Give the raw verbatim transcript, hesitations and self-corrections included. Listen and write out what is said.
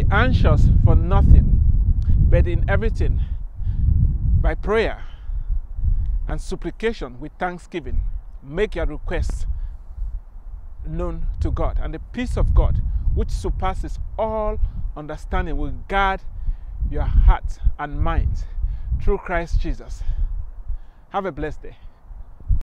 Be anxious for nothing, but in everything, by prayer and supplication with thanksgiving, make your requests known to God. And the peace of God, which surpasses all understanding, will guard your heart and mind through Christ Jesus. Have a blessed day.